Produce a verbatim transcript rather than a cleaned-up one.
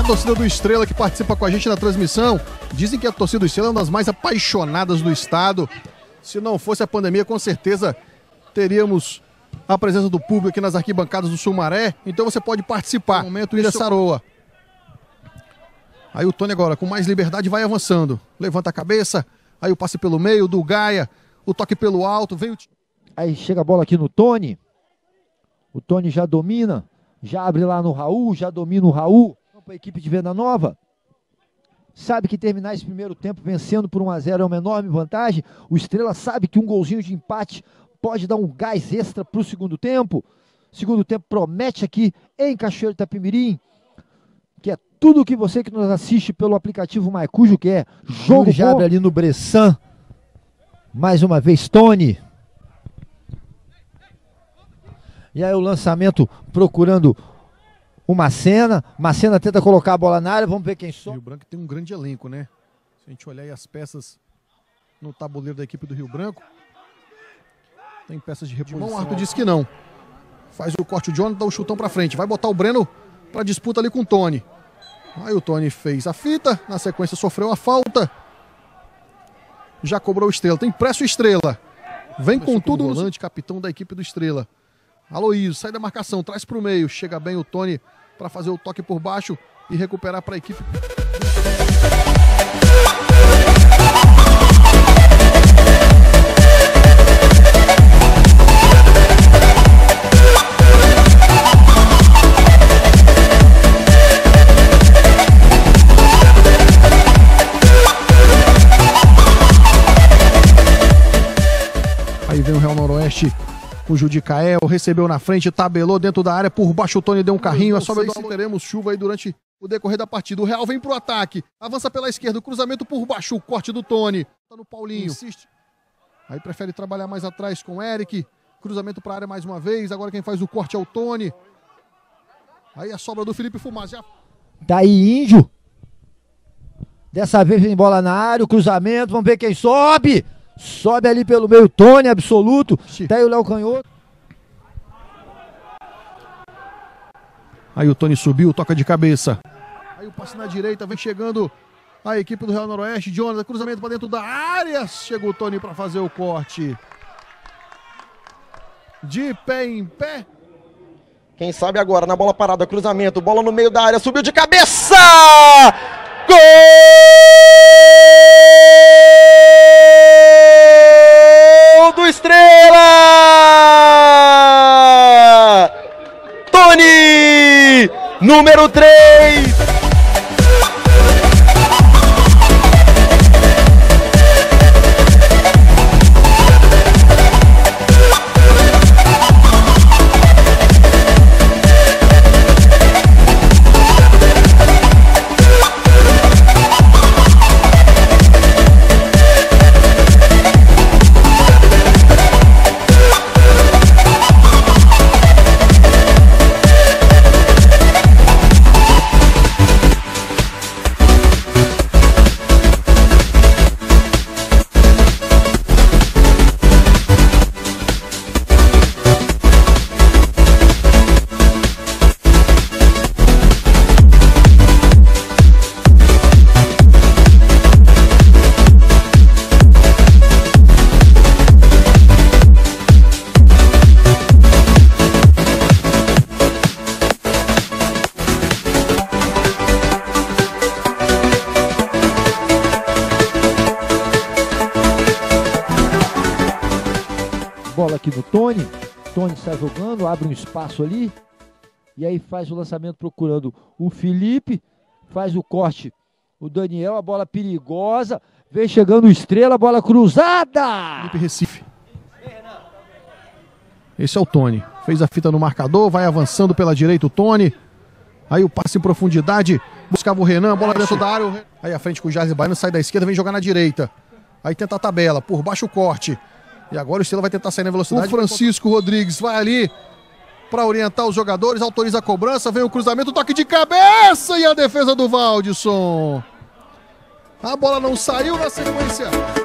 torcida do Estrela que participa com a gente na transmissão. Dizem que a torcida do Estrela é uma das mais apaixonadas do estado. Se não fosse a pandemia, com certeza teríamos a presença do público aqui nas arquibancadas do Sumaré. Então você pode participar. No momento, Ilha Saroa. Aí o Tony agora, com mais liberdade, vai avançando. Levanta a cabeça. Aí o passe pelo meio do Gaia. O toque pelo alto. Vem o... Aí chega a bola aqui no Tony. O Tony já domina. Já abre lá no Raul. Já domina o Raul. Para a equipe de Venda Nova. Sabe que terminar esse primeiro tempo vencendo por um a zero é uma enorme vantagem. O Estrela sabe que um golzinho de empate pode dar um gás extra para o segundo tempo. Segundo tempo promete aqui em Cachoeiro de Itapemirim. Que é tudo que você que nos assiste pelo aplicativo Maicujo quer. Jogo já abre ali no Bressan. Mais uma vez Tony. E aí o lançamento procurando o Macena. Macena tenta colocar a bola na área. Vamos ver quem só. O Rio Branco tem um grande elenco, né? Se a gente olhar aí as peças no tabuleiro da equipe do Rio Branco, tem peças de reposição. O Arthur disse que não. Faz o corte o Jonathan, dá o chutão pra frente. Vai botar o Breno pra disputa ali com o Tony. Aí o Tony fez a fita. Na sequência sofreu a falta. Já cobrou o Estrela. Tem pressa o Estrela. Vem com tudo no volante, capitão da equipe do Estrela. Aloísio, sai da marcação, traz pro meio. Chega bem o Tony para fazer o toque por baixo e recuperar para a equipe. Aí vem o Real Noroeste. O Judicael recebeu na frente, tabelou dentro da área, por baixo o Tony deu um carrinho, a sobra do... se teremos chuva aí durante o decorrer da partida. O Real vem pro ataque, avança pela esquerda, o cruzamento por baixo, o corte do Tony. Tá no Paulinho. Insiste. Aí prefere trabalhar mais atrás com o Eric, cruzamento pra área mais uma vez, agora quem faz o corte é o Tony. Aí a sobra do Felipe Fumaz. Já... Daí Índio. Dessa vez vem bola na área, o cruzamento, vamos ver quem sobe. Sobe ali pelo meio, Tony, absoluto. Tá aí o Léo Canhoto. Aí o Tony subiu, toca de cabeça. Aí o passe na direita, vem chegando a equipe do Real Noroeste. Jonathan, cruzamento para dentro da área. Chegou o Tony para fazer o corte. De pé em pé. Quem sabe agora na bola parada, cruzamento, bola no meio da área, subiu de cabeça! Gol! Do Estrela! Tony! Número três! Bola aqui no Tony. Tony sai jogando, abre um espaço ali. E aí faz o lançamento procurando o Felipe. Faz o corte o Daniel, a bola perigosa. Vem chegando o Estrela, bola cruzada. Felipe Recife. Esse é o Tony. Fez a fita no marcador, vai avançando pela direita o Tony. Aí o passe em profundidade. Buscava o Renan, bola dentro da área. Aí a frente com o Jardim Baiano, sai da esquerda, vem jogar na direita. Aí tenta a tabela, por baixo o corte. E agora o Estrela vai tentar sair na velocidade. O Francisco Rodrigues vai ali para orientar os jogadores, autoriza a cobrança, vem o cruzamento, toque de cabeça e a defesa do Valdisson. A bola não saiu na sequência.